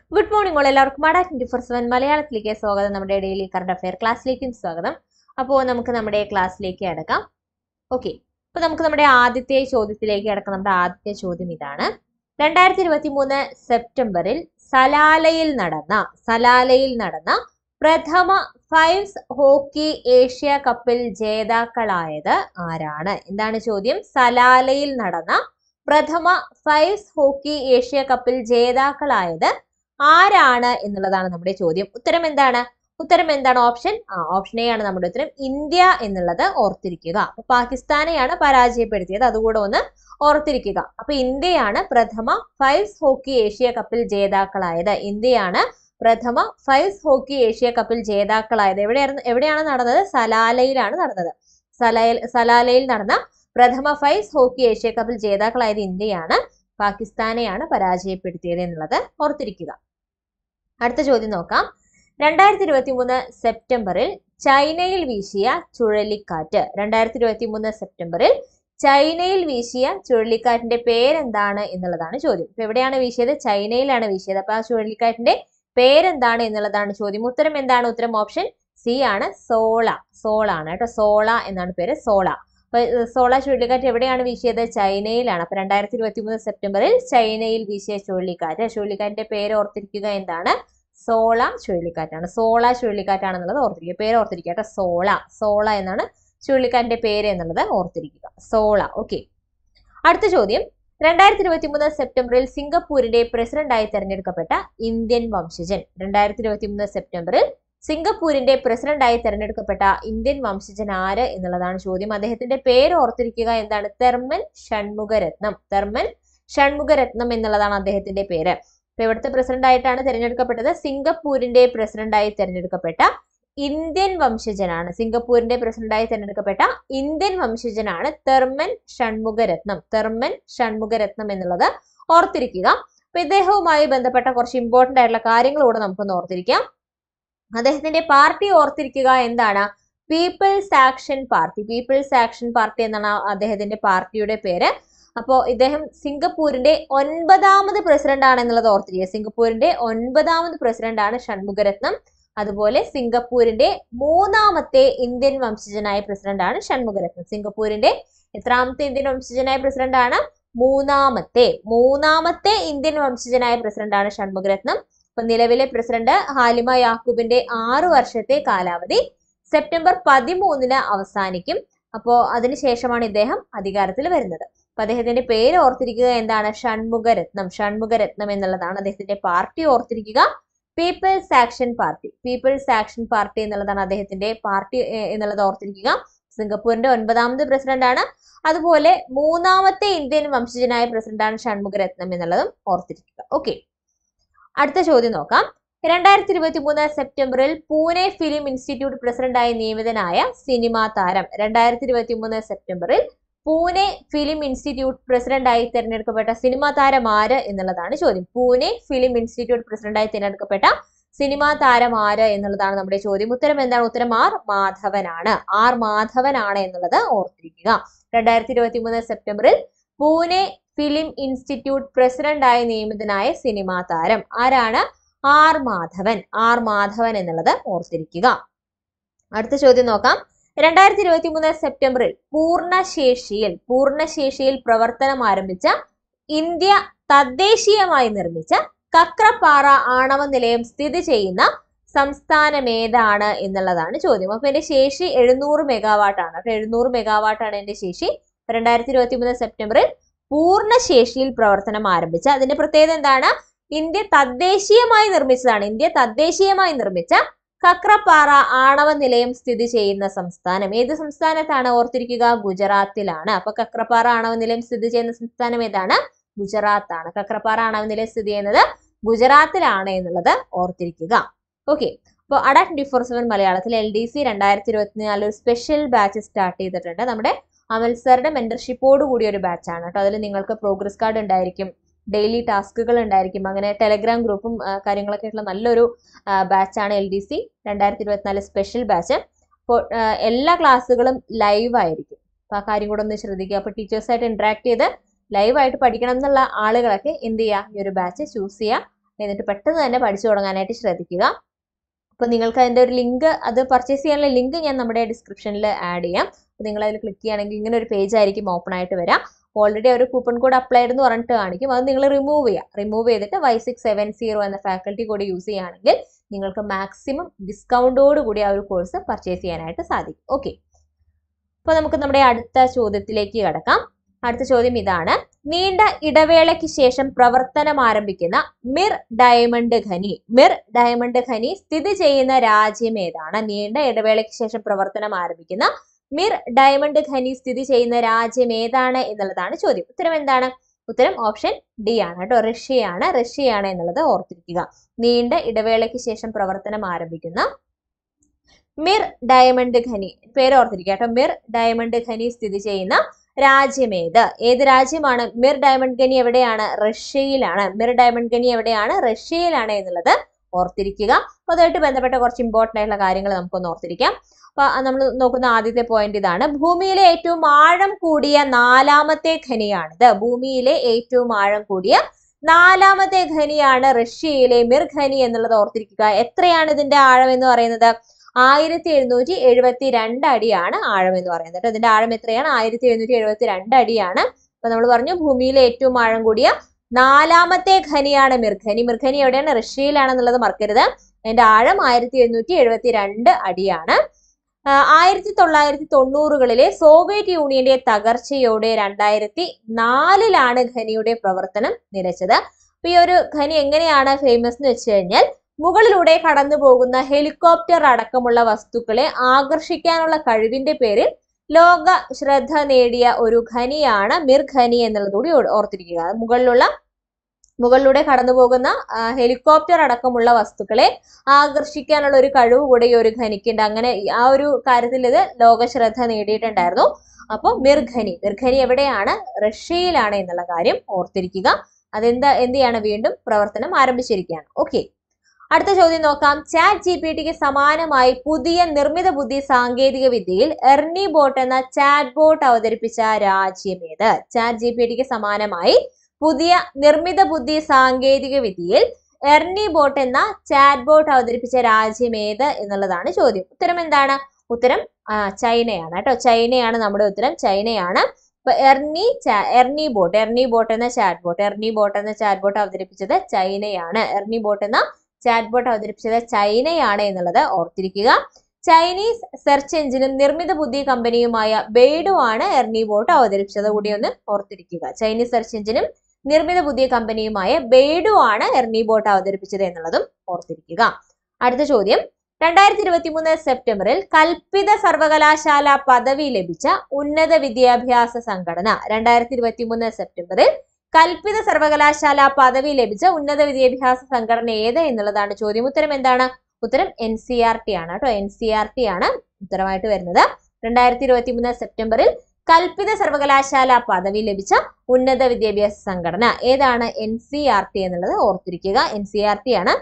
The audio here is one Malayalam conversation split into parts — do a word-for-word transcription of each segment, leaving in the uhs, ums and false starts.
ഗുഡ് മോർണിംഗ് ഓൾ എല്ലാവർക്കും മഡ ട്വന്റി ഫോർ സെവൻ മലയാളത്തിലേക്ക് സ്വാഗതം. നമ്മുടെ ഡെയിലി കറണ്ട് അഫെയർ ക്ലാസ്സിലേക്കും സ്വാഗതം. അപ്പോൾ നമുക്ക് നമ്മുടെ ക്ലാസ്സിലേക്ക് അടക്കാം. ഓക്കെ, അപ്പോൾ നമുക്ക് നമ്മുടെ ആദ്യത്തെ ചോദ്യത്തിലേക്ക് അടക്കാം. നമ്മുടെ ആദ്യത്തെ ചോദ്യം ഇതാണ്: രണ്ടായിരത്തി ഇരുപത്തി മൂന്ന് സെപ്റ്റംബറിൽ സലാലയിൽ നടന്ന സലാലയിൽ നടന്ന പ്രഥമ ഫൈവ്സ് ഹോക്കി ഏഷ്യ കപ്പിൽ ജേതാക്കളായത് ആരാണ്? എന്താണ് ചോദ്യം? സലാലയിൽ നടന്ന പ്രഥമ ഫൈവ്സ് ഹോക്കി ഏഷ്യ കപ്പിൽ ജേതാക്കളായത് ആരാണ് എന്നുള്ളതാണ് നമ്മുടെ ചോദ്യം. ഉത്തരം എന്താണ്? ഉത്തരം എന്താണ്? ഓപ്ഷൻ ആ ഓപ്ഷൻ എ ആണ് നമ്മുടെ ഉത്തരം. ഇന്ത്യ എന്നുള്ളത് ഓർത്തിരിക്കുക. അപ്പൊ പാകിസ്ഥാനെയാണ് പരാജയപ്പെടുത്തിയത്, അതുകൂടെ ഒന്ന് ഓർത്തിരിക്കുക. അപ്പൊ ഇന്ത്യയാണ് പ്രഥമ ഫൈവ്സ് ഹോക്കി ഏഷ്യ കപ്പിൽ ജേതാക്കളായത്. ഇന്ത്യയാണ് പ്രഥമ ഫൈവ്സ് ഹോക്കി ഏഷ്യ കപ്പിൽ ജേതാക്കളായത്. എവിടെയായിരുന്നു എവിടെയാണ് നടന്നത്? സലാലയിലാണ് നടന്നത്. സലാലയിൽ സലാലയിൽ നടന്ന പ്രഥമ ഫൈവ്സ് ഹോക്കി ഏഷ്യ കപ്പിൽ ജേതാക്കളായത് ഇന്ത്യയാണ്. പാകിസ്ഥാനെയാണ് പരാജയപ്പെടുത്തിയത് എന്നുള്ളത് ഓർത്തിരിക്കുക. അടുത്ത ചോദ്യം നോക്കാം. രണ്ടായിരത്തി ഇരുപത്തി മൂന്ന് സെപ്റ്റംബറിൽ ചൈനയിൽ വീശിയ ചുഴലിക്കാറ്റ് രണ്ടായിരത്തി ഇരുപത്തി മൂന്ന് സെപ്റ്റംബറിൽ ചൈനയിൽ വീശിയ ചുഴലിക്കാറ്റിന്റെ പേരെന്താണ് എന്നുള്ളതാണ് ചോദ്യം. ഇപ്പൊ എവിടെയാണ് വീശിയത്? ചൈനയിലാണ് വീശിയത്. അപ്പൊ ആ ചുഴലിക്കാറ്റിന്റെ പേരെന്താണ് എന്നുള്ളതാണ് ചോദ്യം. ഉത്തരം എന്താണ്? ഉത്തരം ഓപ്ഷൻ സി ആണ്. സോള. സോള ആണ് കേട്ടോ. സോള എന്നാണ് പേര്. സോള. അപ്പൊ സോള ചുഴലിക്കാറ്റ് എവിടെയാണ് വീശിയത്? ചൈനയിലാണ്. അപ്പൊ രണ്ടായിരത്തി ഇരുപത്തി മൂന്ന് സെപ്റ്റംബറിൽ ചൈനയിൽ വീശിയ ചുഴലിക്കാറ്റ്. ചുഴലിക്കാറ്റിന്റെ പേര് ഓർത്തിരിക്കുക. എന്താണ്? സോള ചുഴലിക്കാറ്റാണ്. സോള ചുഴലിക്കാറ്റാണെന്നുള്ളത് ഓർത്തിരിക്കുക. പേര് ഓർത്തിരിക്കുക കേട്ടോ. സോള. സോള എന്നാണ് ചുഴലിക്കാറ്റിന്റെ പേര് എന്നുള്ളത് ഓർത്തിരിക്കുക. സോള. ഓക്കെ, അടുത്ത ചോദ്യം: രണ്ടായിരത്തി ഇരുപത്തി മൂന്ന് സെപ്റ്റംബറിൽ സിംഗപ്പൂരിന്റെ പ്രസിഡന്റായി തെരഞ്ഞെടുക്കപ്പെട്ട ഇന്ത്യൻ വംശജൻ. രണ്ടായിരത്തി ഇരുപത്തി മൂന്ന് സെപ്റ്റംബറിൽ സിംഗപ്പൂരിന്റെ പ്രസിഡന്റായി തെരഞ്ഞെടുക്കപ്പെട്ട ഇന്ത്യൻ വംശജൻ ആര് എന്നുള്ളതാണ് ചോദ്യം. അദ്ദേഹത്തിന്റെ പേര് ഓർത്തിരിക്കുക. എന്താണ്? തെർമൻ ഷൺമുഖരത്നം. തെർമൻ ഷൺമുഖരത്നം എന്നുള്ളതാണ് അദ്ദേഹത്തിന്റെ പേര്. അപ്പൊ ഇവിടുത്തെ പ്രസിഡന്റ് ആയിട്ടാണ് തെരഞ്ഞെടുക്കപ്പെട്ടത്. സിംഗപ്പൂരിന്റെ പ്രസിഡന്റായി തെരഞ്ഞെടുക്കപ്പെട്ട ഇന്ത്യൻ വംശജനാണ്. സിംഗപ്പൂരിന്റെ പ്രസിഡന്റായി തെരഞ്ഞെടുക്കപ്പെട്ട ഇന്ത്യൻ വംശജനാണ് തെർമൻ ഷൺമുഖരത്നം. തെർമൻ ഷൺമുഖരത്നം എന്നുള്ളത് ഓർത്തിരിക്കുക. അപ്പൊ ഇദ്ദേഹവുമായി ബന്ധപ്പെട്ട കുറച്ച് ഇമ്പോർട്ടന്റ് ആയിട്ടുള്ള കാര്യങ്ങൾ കൂടെ നമുക്കൊന്ന് ഓർത്തിരിക്കാം. അദ്ദേഹത്തിന്റെ പാർട്ടി ഓർത്തിരിക്കുക. എന്താണ്? People's Action Party. People's Action Party എന്നാണ് അദ്ദേഹത്തിന്റെ പാർട്ടിയുടെ പേര്. അപ്പോ ഇദ്ദേഹം സിംഗപ്പൂരിന്റെ ഒൻപതാമത് പ്രസിഡന്റ് ആണ് എന്നുള്ളത് ഓർത്തിരിക്കുക. സിംഗപ്പൂരിന്റെ ഒൻപതാമത് പ്രസിഡന്റ് ആണ് ഷൺമുഖരത്നം. അതുപോലെ സിംഗപ്പൂരിന്റെ മൂന്നാമത്തെ ഇന്ത്യൻ വംശജനായ പ്രസിഡന്റ് ആണ് ഷൺമുഖരത്നം. സിംഗപ്പൂരിന്റെ എത്രാമത്തെ ഇന്ത്യൻ വംശജനായ പ്രസിഡന്റ് ആണ്? മൂന്നാമത്തെ മൂന്നാമത്തെ ഇന്ത്യൻ വംശജനായ പ്രസിഡന്റ് ആണ് ഷൺമുഖരത്നം. അപ്പൊ നിലവിലെ പ്രസിഡന്റ് ഹാലിമ യാക്കൂബിന്റെ ആറു വർഷത്തെ കാലാവധി സെപ്റ്റംബർ പതിമൂന്നിന് അവസാനിക്കും. അപ്പോ അതിനുശേഷമാണ് ഇദ്ദേഹം അധികാരത്തിൽ വരുന്നത്. അപ്പൊ അദ്ദേഹത്തിന്റെ പേര് ഓർത്തിരിക്കുക. എന്താണ്? ഷൺമുഖരത്നം. ഷൺമുഖരത്നം എന്നുള്ളതാണ് അദ്ദേഹത്തിന്റെ പാർട്ടി. ഓർത്തിരിക്കുക. People's Action Party. People's Action Party എന്നുള്ളതാണ് അദ്ദേഹത്തിന്റെ പാർട്ടി എന്നുള്ളത് ഓർത്തിരിക്കുക. സിംഗപ്പൂരിന്റെ ഒൻപതാമത് പ്രസിഡന്റ് ആണ്. അതുപോലെ മൂന്നാമത്തെ ഇന്ത്യൻ വംശജനായ പ്രസിഡന്റാണ് ഷൺമുഖരത്നം എന്നുള്ളതും ഓർത്തിരിക്കുക. ഓക്കെ, അടുത്ത ചോദ്യം നോക്കാം. രണ്ടായിരത്തി ഇരുപത്തി മൂന്ന് സെപ്റ്റംബറിൽ പൂനെ ഫിലിം ഇൻസ്റ്റിറ്റ്യൂട്ട് പ്രസിഡന്റായി നിയമിതനായ സിനിമാ താരം. രണ്ടായിരത്തി ഇരുപത്തി മൂന്ന് സെപ്റ്റംബറിൽ പൂനെ ഫിലിം ഇൻസ്റ്റിറ്റ്യൂട്ട് പ്രസിഡന്റായി തിരഞ്ഞെടുക്കപ്പെട്ട സിനിമാ താരം ആര് എന്നുള്ളതാണ് ചോദ്യം. പൂനെ ഫിലിം ഇൻസ്റ്റിറ്റ്യൂട്ട് പ്രസിഡന്റായി തിരഞ്ഞെടുക്കപ്പെട്ട സിനിമാ താരം ആര് എന്നുള്ളതാണ് നമ്മുടെ ചോദ്യം. ഉത്തരം എന്താണ്? ഉത്തരം ആർ മാധവനാണ്. ആർ മാധവനാണ് എന്നുള്ളത് ഓർത്തിരിക്കുക. രണ്ടായിരത്തി ഇരുപത്തി മൂന്ന് സെപ്റ്റംബറിൽ പൂനെ ഫിലിം ഇൻസ്റ്റിറ്റ്യൂട്ട് പ്രസിഡന്റായി നിയമിതനായ സിനിമാ താരം ആരാണ്? ആർ മാധവൻ. ആർ മാധവൻ എന്നുള്ളത് ഓർത്തിരിക്കുക. അടുത്ത ചോദ്യം നോക്കാം. രണ്ടായിരത്തി ഇരുപത്തി മൂന്ന് സെപ്റ്റംബറിൽ പൂർണ്ണശേഷിയിൽ പൂർണ്ണശേഷിയിൽ പ്രവർത്തനം ആരംഭിച്ച ഇന്ത്യ തദ്ദേശീയമായി നിർമ്മിച്ച കക്രപ്പാറ ആണവ നിലയം സ്ഥിതി ചെയ്യുന്ന സംസ്ഥാനം ഏതാണ് എന്നുള്ളതാണ് ചോദ്യം. അപ്പൊ എന്റെ ശേഷി എഴുന്നൂറ് മെഗാവാട്ട് ആണ്. അപ്പൊ എഴുന്നൂറ് മെഗാവാട്ട് ആണ് എന്റെ ശേഷി. രണ്ടായിരത്തി ഇരുപത്തി മൂന്ന് സെപ്റ്റംബറിൽ പൂർണ്ണശേഷിയിൽ പ്രവർത്തനം ആരംഭിച്ച, അതിന്റെ പ്രത്യേകത എന്താണ്? ഇന്ത്യ തദ്ദേശീയമായി നിർമ്മിച്ചതാണ്. ഇന്ത്യ തദ്ദേശീയമായി നിർമ്മിച്ച കക്രപ്പാറ ആണവ നിലയം സ്ഥിതി ചെയ്യുന്ന സംസ്ഥാനം ഏത് സംസ്ഥാനത്താണ്? ഓർത്തിരിക്കുക. ഗുജറാത്തിലാണ്. അപ്പൊ കക്രപ്പാറ ആണവ നിലയം സ്ഥിതി ചെയ്യുന്ന സംസ്ഥാനം ഏതാണ്? ഗുജറാത്ത് ആണ്. കക്രപ്പാറ ആണവ നിലയം സ്ഥിതി ചെയ്യുന്നത് ഗുജറാത്തിലാണ് എന്നുള്ളത് ഓർത്തിരിക്കുക. ഓക്കെ, അപ്പോൾ അഡ ട്വന്റി ഫോർ സെവൻ മലയാളത്തിൽ എൽ ഡി സി രണ്ടായിരത്തി ഇരുപത്തിനാല് ഒരു സ്പെഷ്യൽ ബാച്ച് സ്റ്റാർട്ട് ചെയ്തിട്ടുണ്ട്. നമ്മുടെ അമൽ സാറുടെ മെന്റർഷിപ്പോട് കൂടിയ ഒരു ബാച്ചാണ് കേട്ടോ. അതിൽ നിങ്ങൾക്ക് പ്രോഗ്രസ് കാർഡ് ഉണ്ടായിരിക്കും, ഡെയിലി ടാസ്കുകൾ ഉണ്ടായിരിക്കും, അങ്ങനെ ടെലഗ്രാം ഗ്രൂപ്പും കാര്യങ്ങളൊക്കെ ആയിട്ടുള്ള നല്ലൊരു ബാച്ചാണ് എൽ ഡി സി രണ്ടായിരത്തി ഇരുപത്തിനാല് സ്പെഷ്യൽ ബാച്ച്. അപ്പോൾ എല്ലാ ക്ലാസ്സുകളും ലൈവ് ആയിരിക്കും. അപ്പോൾ ആ കാര്യം കൂടെ ഒന്ന് ശ്രദ്ധിക്കുക. അപ്പോൾ ടീച്ചേഴ്സായിട്ട് ഇന്ററാക്ട് ചെയ്ത് ലൈവായിട്ട് പഠിക്കണം എന്നുള്ള ആളുകളൊക്കെ എന്ത് ചെയ്യുക? ഈ ഒരു ബാച്ച് ചൂസ് ചെയ്യുക. എന്നിട്ട് പെട്ടെന്ന് തന്നെ പഠിച്ചു തുടങ്ങാനായിട്ട് ശ്രദ്ധിക്കുക. അപ്പോൾ നിങ്ങൾക്ക് അതിൻ്റെ ഒരു ലിങ്ക്, അത് പർച്ചേസ് ചെയ്യാനുള്ള ലിങ്ക് ഞാൻ നമ്മുടെ ഡിസ്ക്രിപ്ഷനിൽ ആഡ് ചെയ്യാം. അപ്പോൾ നിങ്ങൾ അതിൽ ക്ലിക്ക് ചെയ്യുകയാണെങ്കിൽ ഇങ്ങനെ ഒരു പേജ് ആയിരിക്കും ഓപ്പൺ ആയിട്ട് വരാം. ഓൾറെഡി ഒരു കൂപ്പൺ കോഡ് അപ്ലൈഡ് എന്ന് പറഞ്ഞിട്ട് കാണിക്കും. അത് നിങ്ങൾ റിമൂവ് ചെയ്യുക. റിമൂവ് ചെയ്തിട്ട് വൈ സിക്സ് സെവൻ സീറോ എന്ന ഫാക്കൽറ്റി കോഡ് യൂസ് ചെയ്യുകയാണെങ്കിൽ നിങ്ങൾക്ക് മാക്സിമം ഡിസ്കൗണ്ടോട് കൂടി ആ ഒരു കോഴ്സ് പർച്ചേസ് ചെയ്യാനായിട്ട് സാധിക്കും. ഓക്കെ, അപ്പോൾ നമുക്ക് നമ്മുടെ അടുത്ത ചോദ്യത്തിലേക്ക് കടക്കാം. അടുത്ത ചോദ്യം ഇതാണ്. നീണ്ട ഇടവേളയ്ക്ക് ശേഷം പ്രവർത്തനം ആരംഭിക്കുന്ന മിർ ഡയമണ്ട് ഖനി മിർ ഡയമണ്ട് ഖനി സ്ഥിതി ചെയ്യുന്ന രാജ്യം ഏതാണ്? നീണ്ട ഇടവേളയ്ക്ക് ശേഷം പ്രവർത്തനം ആരംഭിക്കുന്ന മിർ ഡയമണ്ട് ഖനി സ്ഥിതി ചെയ്യുന്ന രാജ്യം ഏതാണ് എന്നുള്ളതാണ് ചോദ്യം. ഉത്തരം എന്താണ്? ഉത്തരം ഓപ്ഷൻ ഡി ആണ് കേട്ടോ, റഷ്യയാണ്. റഷ്യയാണ് എന്നുള്ളത് ഓർത്തിരിക്കുക. നീണ്ട ഇടവേളയ്ക്ക് ശേഷം പ്രവർത്തനം ആരംഭിക്കുന്ന മിർ ഡയമണ്ട് ഖനി, പേര് ഓർത്തിരിക്കുക കേട്ടോ. മിർ ഡയമണ്ട് ഖനി സ്ഥിതി ചെയ്യുന്ന രാജ്യമേത്? ഏത് രാജ്യമാണ്? മിർ ഡയമണ്ട് ഖനി എവിടെയാണ്? റഷ്യയിലാണ്. മിർ ഡയമണ്ട് ഖനി എവിടെയാണ്? റഷ്യയിലാണ് എന്നുള്ളത് ഓർത്തിരിക്കുക. അപ്പോൾ അതുമായിട്ട് ബന്ധപ്പെട്ട കുറച്ച് ഇമ്പോർട്ടൻ്റ് ആയിട്ടുള്ള കാര്യങ്ങൾ നമുക്കൊന്ന് ഓർത്തിരിക്കാം. അപ്പൊ നമ്മൾ നോക്കുന്ന ആദ്യത്തെ പോയിന്റ് ഇതാണ്. ഭൂമിയിലെ ഏറ്റവും ആഴം കൂടിയ നാലാമത്തെ ഖനിയാണിത്. ഭൂമിയിലെ ഏറ്റവും ആഴം കൂടിയ നാലാമത്തെ ഖനിയാണ് റഷ്യയിലെ മിർ ഖനി എന്നുള്ളത് ഓർത്തിരിക്കുക. എത്രയാണ് ഇതിന്റെ ആഴം എന്ന് പറയുന്നത്? ആയിരത്തി എഴുന്നൂറ്റി എഴുപത്തി രണ്ട് അടിയാണ് ആഴം എന്ന് പറയുന്നത്. ഇതിന്റെ ആഴം എത്രയാണ്? ആയിരത്തി എഴുന്നൂറ്റി എഴുപത്തി രണ്ട് അടിയാണ്. അപ്പൊ നമ്മൾ പറഞ്ഞു ഭൂമിയിലെ ഏറ്റവും ആഴം കൂടിയ നാലാമത്തെ ഖനിയാണ് മിർഖനി. മിർഖനി എവിടെയാണ്? റഷ്യയിലാണെന്നുള്ളത് മറക്കരുത്. അതിന്റെ ആഴം ആയിരത്തി എഴുന്നൂറ്റി എഴുപത്തി രണ്ട് അടിയാണ്. ആയിരത്തി തൊള്ളായിരത്തി തൊണ്ണൂറുകളിലെ സോവിയറ്റ് യൂണിയന്റെ തകർച്ചയോടെ രണ്ടായിരത്തി നാലിലാണ് ഖനിയുടെ പ്രവർത്തനം നിലച്ചത്. അപ്പൊ ഈ ഒരു ഖനി എങ്ങനെയാണ് ഫേമസ് എന്ന് വെച്ച് കഴിഞ്ഞാൽ, മുകളിലൂടെ കടന്നു പോകുന്ന ഹെലികോപ്റ്റർ അടക്കമുള്ള വസ്തുക്കളെ ആകർഷിക്കാനുള്ള കഴിവിന്റെ പേരിൽ ലോക ശ്രദ്ധ നേടിയ ഒരു ഖനിയാണ് മിർ ഖനി എന്നുള്ളതുകൂടി ഓർത്തിരിക്കുക. മുകളിലുള്ള മുകളിലൂടെ കടന്നു പോകുന്ന ഹെലികോപ്റ്റർ അടക്കമുള്ള വസ്തുക്കളെ ആകർഷിക്കാനുള്ള ഒരു കഴിവ് കൂടെ ഈ ഒരു ഖനിക്കുണ്ട്. അങ്ങനെ ആ ഒരു കാര്യത്തിൽ ഇത് ലോക ശ്രദ്ധ നേടിയിട്ടുണ്ടായിരുന്നു. അപ്പോൾ മിർ ഖനി മിർ ഖനി എവിടെയാണ്? റഷ്യയിലാണ് എന്നുള്ള കാര്യം ഓർത്തിരിക്കുക. അതെന്താ എന്ത് ചെയ്യാണ്? വീണ്ടും പ്രവർത്തനം ആരംഭിച്ചിരിക്കുകയാണ്. ഓക്കെ, അടുത്ത ചോദ്യം നോക്കാം. ചാറ്റ് ജി പി ടിക്ക് സമാനമായി പുതിയ നിർമ്മിത ബുദ്ധി സാങ്കേതിക വിദ്യയിൽ എർണി ബോട്ട് എന്ന ചാറ്റ് ബോട്ട് അവതരിപ്പിച്ച രാജ്യമേത്? ചാറ്റ് ജി പി ടിക്ക് സമാനമായി പുതിയ നിർമ്മിത ബുദ്ധി സാങ്കേതിക വിദ്യയിൽ എർണി ബോട്ട് എന്ന ചാറ്റ് ബോട്ട് അവതരിപ്പിച്ച രാജ്യമേത് എന്നുള്ളതാണ് ചോദ്യം. ഉത്തരം എന്താണ്? ഉത്തരം ചൈനയാണ് കേട്ടോ. ചൈനയാണ് നമ്മുടെ ഉത്തരം. ചൈനയാണ്. ഇപ്പൊ Ernie Ernie Bot Ernie Bot എന്ന ചാറ്റ് ബോട്ട് എർണി ബോട്ട് എന്ന ചാറ്റ് ബോട്ട് അവതരിപ്പിച്ചത് ചൈനയാണ്. എർണി ബോട്ട് എന്ന ചാറ്റ് ബോട്ട് അവതരിപ്പിച്ചത് ചൈനയാണ് എന്നുള്ളത് ഓർത്തിരിക്കുക. ചൈനീസ് സെർച്ച് എഞ്ചിനും നിർമ്മിത ബുദ്ധി കമ്പനിയുമായ ബെയ്ഡു ആണ് എർണി ബോട്ട് അവതരിപ്പിച്ചത് കൂടി ഒന്ന് ഓർത്തിരിക്കുക. ചൈനീസ് സെർച്ച് എഞ്ചിനും നിർമ്മിത ബുദ്ധി കമ്പനിയുമായ ബെയ്ഡു ആണ് എർണി ബോട്ട് അവതരിപ്പിച്ചത് എന്നുള്ളതും ഓർത്തിരിക്കുക. അടുത്ത ചോദ്യം. രണ്ടായിരത്തി ഇരുപത്തി മൂന്ന് സെപ്റ്റംബറിൽ കൽപ്പിത സർവകലാശാല പദവി ലഭിച്ച ഉന്നത വിദ്യാഭ്യാസ സംഘടന രണ്ടായിരത്തി ഇരുപത്തി മൂന്ന് സെപ്റ്റംബറിൽ കൽപ്പിത സർവകലാശാല പദവി ലഭിച്ച ഉന്നത വിദ്യാഭ്യാസ സംഘടന ഏത് എന്നുള്ളതാണ് ചോദ്യം. ഉത്തരം എന്താണ്? ഉത്തരം എൻ സി ആർ ടി ആണ് കേട്ടോ. എൻ സി ആർ ടി ആണ് ഉത്തരമായിട്ട് വരുന്നത്. രണ്ടായിരത്തി ഇരുപത്തി മൂന്ന് സെപ്റ്റംബറിൽ കൽപ്പിത സർവകലാശാല പദവി ലഭിച്ച ഉന്നത വിദ്യാഭ്യാസ സംഘടന ഏതാണ്? എൻ സി ആർ ടി എന്നുള്ളത് ഓർത്തിരിക്കുക. എൻ സി ആർ ടി ആണ്.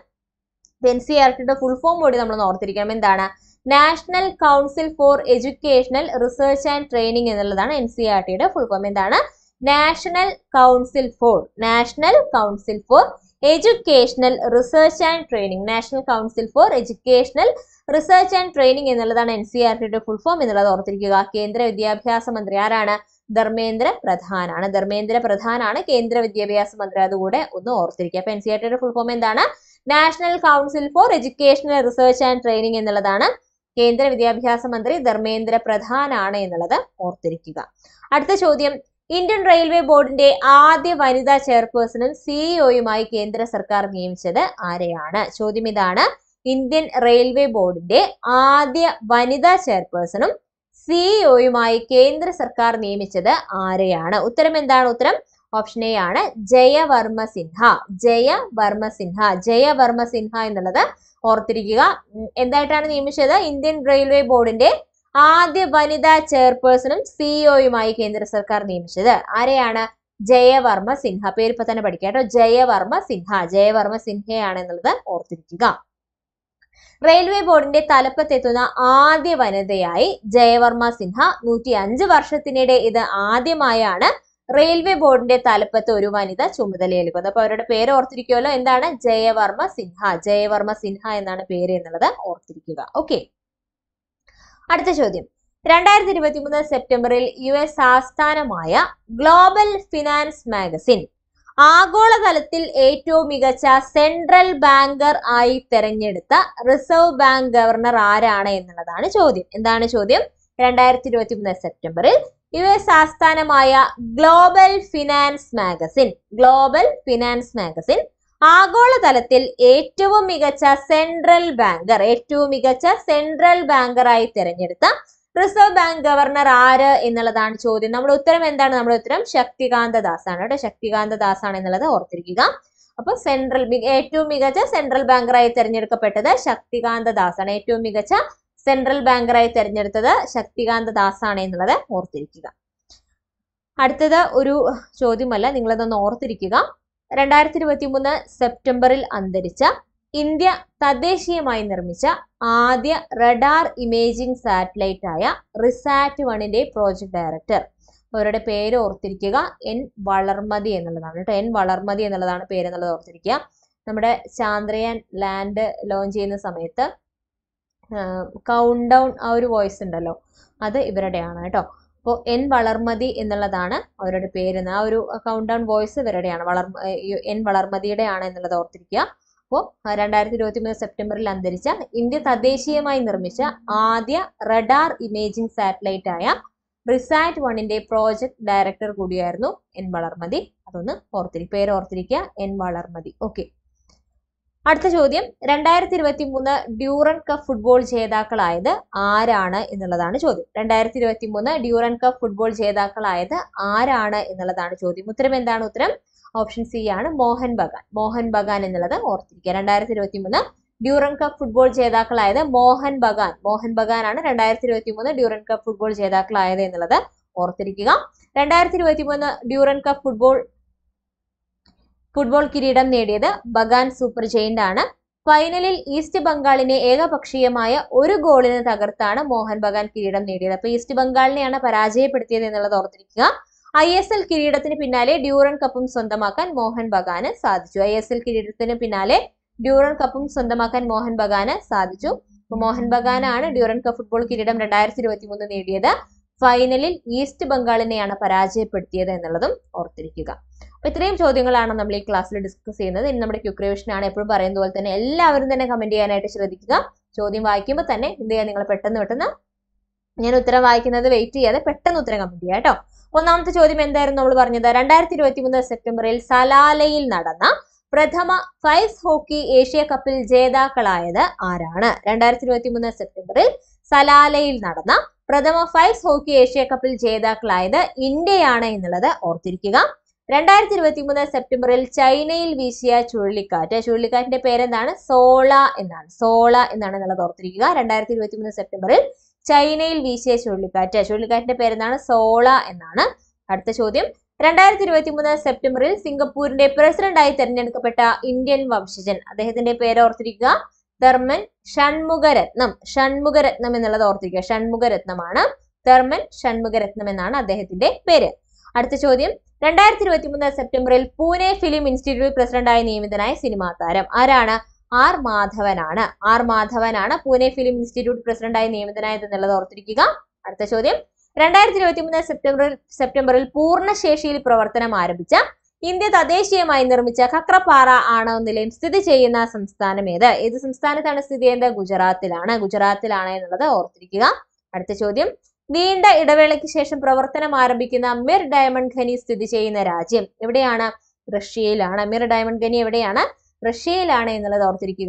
എൻ സി ആർ ടിയുടെ ഫുൾ ഫോം കൂടി നമ്മൾ ഓർത്തിരിക്കണം. എന്താണ്? National Council for Educational Research and Training എന്നുള്ളതാണ് എൻ സി ആർ ടിയുടെ ഫുൾ ഫോം. എന്താണ്? National Council for National Council for Educational Research and Training National Council for Educational Research and Training എന്നുള്ളതാണ് എൻ സി ആർ ടിയുടെ ഫുൾ ഫോം എന്നുള്ളത് ഓർത്തിരിക്കുക. കേന്ദ്ര വിദ്യാഭ്യാസ മന്ത്രി ആരാണ്? ധർമ്മേന്ദ്ര പ്രധാൻ ആണ്. ധർമ്മേന്ദ്ര പ്രധാൻ ആണ് കേന്ദ്ര വിദ്യാഭ്യാസ മന്ത്രി. അതുകൂടെ ഒന്ന് ഓർത്തിരിക്കുക. അപ്പൊ എൻ സി ആർ ടിയുടെ ഫുൾ ഫോം എന്താണ്? National Council for Educational Research and Training എന്നുള്ളതാണ്. കേന്ദ്ര വിദ്യാഭ്യാസ മന്ത്രി ധർമ്മേന്ദ്ര പ്രധാൻ ആണ് എന്നുള്ളത് ഓർത്തിരിക്കുക. അടുത്ത ചോദ്യം. ഇന്ത്യൻ റെയിൽവേ ബോർഡിന്റെ ആദ്യ വനിതാ ചെയർപേഴ്സണും സിഇഒയുമായി കേന്ദ്ര സർക്കാർ നിയമിച്ചത് ആരെയാണ്? ചോദ്യം ഇതാണ്. ഇന്ത്യൻ റെയിൽവേ ബോർഡിന്റെ ആദ്യ വനിതാ ചെയർപേഴ്സണും സിഇഒയുമായി കേന്ദ്ര സർക്കാർ നിയമിച്ചത് ആരെയാണ്? ഉത്തരം എന്താണ്? ഉത്തരം ഓപ്ഷൻ എ ആണ്. ജയവർമ്മ സിൻഹ. ജയവർമ്മ സിൻഹ ജയവർമ്മ സിൻഹ എന്നുള്ളത് ഓർത്തിരിക്കുക. എന്തായിട്ടാണ് നിയമിച്ചത്? ഇന്ത്യൻ റെയിൽവേ ബോർഡിന്റെ ആദ്യ വനിതാ ചെയർപേഴ്സണും സിഇഒയുമായി കേന്ദ്ര സർക്കാർ നിയമിച്ചത് ആരെയാണ്? ജയവർമ്മ സിൻഹ. പേര് ഇപ്പൊ തന്നെ പഠിക്കാം കേട്ടോ. ജയവർമ്മ സിൻഹ ജയവർമ്മ സിൻഹയാണ് എന്നുള്ളത് ഓർത്തിരിക്കുക. റെയിൽവേ ബോർഡിന്റെ തലപ്പത്തെത്തുന്ന ആദ്യ വനിതയായി ജയവർമ്മ സിൻഹ. നൂറ്റി അഞ്ച് വർഷത്തിനിടെ ഇത് ആദ്യമായാണ് റെയിൽവേ ബോർഡിന്റെ തലപ്പത്ത് ഒരു വനിത ചുമതലയേൽക്കുന്നത്. അപ്പൊ അവരുടെ പേര് ഓർത്തിരിക്കുമല്ലോ. എന്താണ്? ജയവർമ്മ സിൻഹ. ജയവർമ്മ സിൻഹ എന്നാണ് പേര് എന്നുള്ളത് ഓർത്തിരിക്കുക. ഓക്കെ, അടുത്ത ചോദ്യം. രണ്ടായിരത്തി ഇരുപത്തി മൂന്ന് സെപ്റ്റംബറിൽ യു എസ് ആസ്ഥാനമായ ഗ്ലോബൽ ഫിനാൻസ് മാഗസിൻ ആഗോളതലത്തിൽ ഏറ്റവും മികച്ച സെൻട്രൽ ബാങ്കർ ആയി തെരഞ്ഞെടുത്ത റിസർവ് ബാങ്ക് ഗവർണർ ആരാണ് എന്നുള്ളതാണ് ചോദ്യം. എന്താണ് ചോദ്യം? രണ്ടായിരത്തി ഇരുപത്തി മൂന്ന് സെപ്റ്റംബറിൽ യു എസ് ആസ്ഥാനമായ Global Finance magazine Global Finance magazine ആഗോളതലത്തിൽ ഏറ്റവും മികച്ച സെൻട്രൽ ബാങ്കർ ഏറ്റവും മികച്ച സെൻട്രൽ ബാങ്കറായി തിരഞ്ഞെടുത്ത റിസർവ് ബാങ്ക് ഗവർണർ ആര് എന്നുള്ളതാണ് ചോദ്യം. നമ്മുടെ ഉത്തരം എന്താണ്? നമ്മുടെ ഉത്തരം ശക്തികാന്ത ദാസ് ആണ് കേട്ടോ. ശക്തികാന്ത ദാസ് ആണ് എന്നുള്ളത് ഓർത്തിരിക്കുക. അപ്പൊ സെൻട്രൽ ഏറ്റവും മികച്ച സെൻട്രൽ ബാങ്കറായി തിരഞ്ഞെടുക്കപ്പെട്ടത് ശക്തികാന്ത ദാസ് ആണ്. ഏറ്റവും മികച്ച സെൻട്രൽ ബാങ്കറായി തിരഞ്ഞെടുത്തത് ശക്തികാന്ത ദാസ് ആണ് എന്നുള്ളത് ഓർത്തിരിക്കുക. അടുത്തത് ഒരു ചോദ്യമല്ല, നിങ്ങളതൊന്ന് ഓർത്തിരിക്കുക. രണ്ടായിരത്തി ഇരുപത്തി മൂന്ന് സെപ്റ്റംബറിൽ അന്തരിച്ച ഇന്ത്യ തദ്ദേശീയമായി നിർമ്മിച്ച ആദ്യ റഡാർ ഇമേജിംഗ് സാറ്റലൈറ്റ് ആയ റിസാറ്റ് വണ്ണിന്റെ പ്രോജക്ട് ഡയറക്ടർ, അവരുടെ പേര് ഓർത്തിരിക്കുക. എൻ വളർമതി എന്നുള്ളതാണ് കേട്ടോ. എൻ വളർമതി എന്നുള്ളതാണ് പേര് എന്നുള്ളത് ഓർത്തിരിക്കുക. നമ്മുടെ ചാന്ദ്രയാൻ ലാൻഡ് ലോഞ്ച് ചെയ്യുന്ന സമയത്ത് കൗണ്ട് ഡൗൺ ആ ഒരു വോയിസ് ഉണ്ടല്ലോ, അത് ഇവരുടെയാണ് കേട്ടോ. അപ്പോൾ എൻ വളർമതി എന്നുള്ളതാണ് അവരുടെ പേര്. ആ ഒരു കൗണ്ട് ഡൗൺ വോയിസ് ഇവരുടെയാണ്. വളർ എൻ വളർമതിയുടെ ആണ് എന്നുള്ളത് ഓർത്തിരിക്കുക. അപ്പോൾ രണ്ടായിരത്തി ഇരുപത്തി മൂന്ന് സെപ്റ്റംബറിൽ അന്തരിച്ച ഇന്ത്യ തദ്ദേശീയമായി നിർമ്മിച്ച ആദ്യ റഡാർ ഇമേജിംഗ് സാറ്റലൈറ്റ് ആയ റിസാറ്റ് വണ്ണിന്റെ പ്രോജക്ട് ഡയറക്ടർ കൂടിയായിരുന്നു എൻ വളർമതി. അതൊന്ന് ഓർത്തിരിക്കുക, പേര് ഓർത്തിരിക്കുക, എൻ വളർമതി. ഓക്കെ, അടുത്ത ചോദ്യം. രണ്ടായിരത്തി ഇരുപത്തി മൂന്ന് ഡ്യൂറൻ കപ്പ് ഫുട്ബോൾ ജേതാക്കളായത് ആരാണ് എന്നുള്ളതാണ് ചോദ്യം. രണ്ടായിരത്തി ഇരുപത്തി മൂന്ന് ഡ്യൂറൻ കപ്പ് ഫുട്ബോൾ ജേതാക്കളായത് ആരാണ് എന്നുള്ളതാണ് ചോദ്യം. ഉത്തരം എന്താണ്? ഉത്തരം ഓപ്ഷൻ സി ആണ്, മോഹൻ ബഗാൻ. മോഹൻ ബഗാൻ എന്നുള്ളത് ഓർത്തിരിക്കുക. രണ്ടായിരത്തി ഇരുപത്തി മൂന്ന് ഡ്യൂറൻ കപ്പ് ഫുട്ബോൾ ജേതാക്കളായത് മോഹൻ ബഗാൻ. മോഹൻ ബഗാൻ ആണ് രണ്ടായിരത്തി ഇരുപത്തി മൂന്ന് ഡ്യൂറൻ കപ്പ് ഫുട്ബോൾ ജേതാക്കളായത് എന്നുള്ളത് ഓർത്തിരിക്കുക. രണ്ടായിരത്തി ഇരുപത്തി മൂന്ന് ഡ്യൂറൻ കപ്പ് ഫുട്ബോൾ ഫുട്ബോൾ കിരീടം നേടിയത് ബഗാൻ സൂപ്പർ ജയന്റ് ആണ്. ഫൈനലിൽ ഈസ്റ്റ് ബംഗാളിനെ ഏകപക്ഷീയമായ ഒരു ഗോളിന് തകർത്താണ് മോഹൻ ബഗാൻ കിരീടം നേടിയത്. അപ്പൊ ഈസ്റ്റ് ബംഗാളിനെയാണ് പരാജയപ്പെടുത്തിയത് എന്നുള്ളത് ഓർത്തിരിക്കുക. ഐ എസ് എൽ കിരീടത്തിന് പിന്നാലെ ഡ്യൂറൻ കപ്പും സ്വന്തമാക്കാൻ മോഹൻ ബഗാന് സാധിച്ചു. ഐ എസ് എൽ കിരീടത്തിന് പിന്നാലെ ഡ്യൂറൻ കപ്പും സ്വന്തമാക്കാൻ മോഹൻ ബഗാന് സാധിച്ചു. അപ്പൊ മോഹൻ ബഗാനാണ് ഡ്യൂറൻ കപ്പ് ഫുട്ബോൾ കിരീടം രണ്ടായിരത്തി ഇരുപത്തി മൂന്ന് നേടിയത്. ഫൈനലിൽ ഈസ്റ്റ് ബംഗാളിനെയാണ് പരാജയപ്പെടുത്തിയത് എന്നുള്ളതും ഓർത്തിരിക്കുക. അപ്പൊ ഇത്രയും ചോദ്യങ്ങളാണ് നമ്മൾ ഈ ക്ലാസ്സിൽ ഡിസ്കസ് ചെയ്യുന്നത്. ഇനി നമ്മുടെ ക്വിക്ക് റിവിഷൻ ആണ്. എപ്പോഴും പറയുന്ന പോലെ തന്നെ എല്ലാവരും തന്നെ കമന്റ് ചെയ്യാനായിട്ട് ശ്രദ്ധിക്കുക. ചോദ്യം വായിക്കുമ്പോൾ തന്നെ എന്ത് ചെയ്യാൻ, നിങ്ങൾ പെട്ടെന്ന് പെട്ടെന്ന് ഞാൻ ഉത്തരം വായിക്കുന്നത് വെയിറ്റ് ചെയ്യാതെ പെട്ടെന്ന് ഉത്തരം കമന്റ് ചെയ്യുക കേട്ടോ. ഒന്നാമത്തെ ചോദ്യം എന്തായിരുന്നു നമ്മൾ പറഞ്ഞത്? രണ്ടായിരത്തി ഇരുപത്തി മൂന്ന് സെപ്റ്റംബറിൽ സലാലയിൽ നടന്ന പ്രഥമ ഫൈസ് ഹോക്കി ഏഷ്യ കപ്പിൽ ജേതാക്കളായത് ആരാണ്? രണ്ടായിരത്തി ഇരുപത്തി മൂന്ന് സെപ്റ്റംബറിൽ സലാലയിൽ നടന്ന പ്രഥമ ഫൈസ് ഹോക്കി ഏഷ്യ കപ്പിൽ ജേതാക്കളായത് ഇന്ത്യയാണ് എന്നുള്ളത് ഓർത്തിരിക്കുക. രണ്ടായിരത്തി ഇരുപത്തി മൂന്ന് സെപ്റ്റംബറിൽ ചൈനയിൽ വീശിയ ചുഴലിക്കാറ്റ്, ചുഴലിക്കാറ്റിന്റെ പേരെന്താണ്? സോള എന്നാണ്. സോള എന്നാണ് എന്നുള്ളത് ഓർത്തിരിക്കുക. രണ്ടായിരത്തി ഇരുപത്തി മൂന്ന് സെപ്റ്റംബറിൽ ചൈനയിൽ വീശിയ ചുഴലിക്കാറ്റ്, ചുഴലിക്കാറ്റിന്റെ പേരെന്താണ്? സോള എന്നാണ്. അടുത്ത ചോദ്യം. രണ്ടായിരത്തി ഇരുപത്തി മൂന്ന് സെപ്റ്റംബറിൽ സിംഗപ്പൂരിന്റെ പ്രസിഡന്റായി തെരഞ്ഞെടുക്കപ്പെട്ട ഇന്ത്യൻ വംശജൻ, അദ്ദേഹത്തിന്റെ പേര് ഓർത്തിരിക്കുക. ധർമ്മൻ ഷൺമുഖരത്നം. ഷൺമുഖരത്നം എന്നുള്ളത് ഓർത്തിരിക്കുക. ഷൺമുഖരത്നമാണ്. ധർമ്മൻ ഷൺമുഖരത്നം എന്നാണ് അദ്ദേഹത്തിന്റെ പേര്. അടുത്ത ചോദ്യം. രണ്ടായിരത്തി ഇരുപത്തി മൂന്ന് സെപ്റ്റംബറിൽ പൂനെ ഫിലിം ഇൻസ്റ്റിറ്റ്യൂട്ട് പ്രസിഡന്റായി നിയമിതനായ സിനിമാ താരം ആരാണ്? ആർ മാധവനാണ്. ആർ മാധവനാണ് പൂനെ ഫിലിം ഇൻസ്റ്റിറ്റ്യൂട്ട് പ്രസിഡന്റായി നിയമിതനായത് എന്നുള്ളത് ഓർത്തിരിക്കുക. അടുത്ത ചോദ്യം. രണ്ടായിരത്തി ഇരുപത്തി മൂന്ന് സെപ്റ്റംബറിൽ സെപ്റ്റംബറിൽ പൂർണ്ണശേഷിയിൽ പ്രവർത്തനം ആരംഭിച്ച ഇന്ത്യ തദ്ദേശീയമായി നിർമ്മിച്ച ഖക്രപാറ ആണവ നിലയം സ്ഥിതി ചെയ്യുന്ന സംസ്ഥാനം ഏത്? ഏത് സംസ്ഥാനത്താണ് സ്ഥിതി ചെയ്യുന്നത്? ഗുജറാത്തിലാണ്. ഗുജറാത്തിലാണ് എന്നുള്ളത് ഓർത്തിരിക്കുക. അടുത്ത ചോദ്യം. നീണ്ട ഇടവേളയ്ക്ക് ശേഷം പ്രവർത്തനം ആരംഭിക്കുന്ന മിർ ഡയമണ്ട് ഖനി സ്ഥിതി ചെയ്യുന്ന രാജ്യം എവിടെയാണ്? റഷ്യയിലാണ്. മിർ ഡയമണ്ട് ഖനി എവിടെയാണ്? റഷ്യയിലാണ് എന്നുള്ളത് ഓർത്തിരിക്കുക.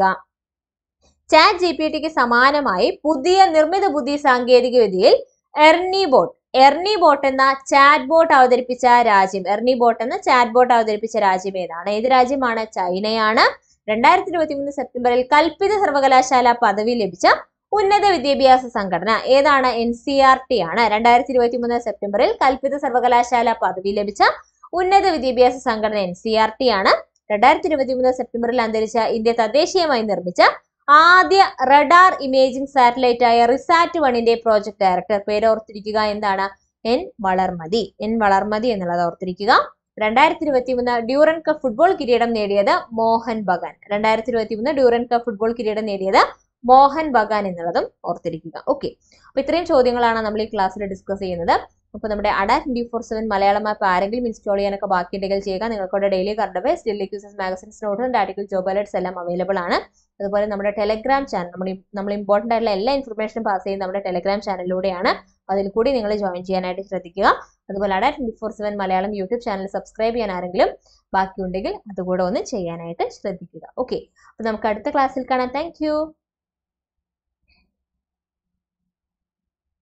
ചാറ്റ് ജി പി ടിക്ക് സമാനമായി പുതിയ നിർമ്മിത ബുദ്ധി സാങ്കേതിക വിദ്യയിൽ എർണി ബോട്ട് എർണി ബോട്ട് എന്ന ചാറ്റ് ബോട്ട് അവതരിപ്പിച്ച രാജ്യം എർണി ബോട്ട് എന്ന ചാറ്റ് ബോട്ട് അവതരിപ്പിച്ച രാജ്യം ഏതാണ്? ഏത് രാജ്യമാണ്? ചൈനയാണ്. രണ്ടായിരത്തി ഇരുപത്തി മൂന്ന് സെപ്റ്റംബറിൽ കൽപ്പിത സർവകലാശാല പദവി ലഭിച്ച ഉന്നത വിദ്യാഭ്യാസ സംഘടന ഏതാണ്? എൻ സി ആർ ടി ആണ്. രണ്ടായിരത്തി ഇരുപത്തി മൂന്ന് സെപ്റ്റംബറിൽ കൽപ്പിത സർവകലാശാല പദവി ലഭിച്ച ഉന്നത വിദ്യാഭ്യാസ സംഘടന എൻ സി ആർ ടി ആണ്. രണ്ടായിരത്തി ഇരുപത്തി മൂന്ന് സെപ്റ്റംബറിൽ അന്തരിച്ച ഇന്ത്യ തദ്ദേശീയമായി നിർമ്മിച്ച ആദ്യ റഡാർ ഇമേജിംഗ് സാറ്റലൈറ്റ് ആയ റിസാറ്റ് വണ്ണിന്റെ പ്രോജക്ട് ഡയറക്ടർ പേര് ഓർത്തിരിക്കുക. എന്താണ്? എൻ വളർമതി. എൻ വളർമതി എന്നുള്ളത് ഓർത്തിരിക്കുക. രണ്ടായിരത്തി ഇരുപത്തി മൂന്ന് ഡ്യൂറൻ കപ്പ് ഫുട്ബോൾ കിരീടം നേടിയത് മോഹൻ ബഗാൻ. രണ്ടായിരത്തി ഇരുപത്തി മൂന്ന് ഡ്യൂറൻ കപ്പ് ഫുട്ബോൾ കിരീടം നേടിയത് മോഹൻ ബഗാൻ എന്നുള്ളതും ഓർത്തിരിക്കുക. ഓക്കെ, അപ്പൊ ഇത്രയും ചോദ്യങ്ങളാണ് നമ്മൾ ഈ ക്ലാസ്സിൽ ഡിസ്കസ് ചെയ്യുന്നത്. അപ്പോൾ നമ്മുടെ Adda twenty four seven Malayalam app ആരെങ്കിലും ഇൻസ്റ്റാൾ ചെയ്യാനൊക്കെ ബാക്കിയുണ്ടെങ്കിൽ ചെയ്യുക. നിങ്ങൾക്കവിടെ daily current affairs, daily quizzes, magazines, notes, article, job alerts എല്ലാം അവൈലബിൾ ആണ്. അതുപോലെ നമ്മുടെ ടെലഗ്രാം ചാനൽ, നമ്മൾ നമ്മൾ ഇമ്പോർട്ടൻ്റ് ആയിട്ടുള്ള എല്ലാ ഇൻഫർമേഷനും പാസ് ചെയ്യുന്നത് നമ്മുടെ ടെലഗ്രാം ചാനലിലൂടെയാണ്. അതിൽ കൂടി നിങ്ങൾ ജോയിൻ ചെയ്യാനായിട്ട് ശ്രദ്ധിക്കുക. അതുപോലെ Adda twenty four seven Malayalam YouTube channel subscribe ചെയ്യാൻ ആരെങ്കിലും ബാക്കിയുണ്ടെങ്കിൽ അതുകൂടെ ഒന്ന് ചെയ്യാനായിട്ട് ശ്രദ്ധിക്കുക. ഓക്കെ, അപ്പോൾ നമുക്ക് അടുത്ത ക്ലാസ്സിൽ കാണാം. താങ്ക്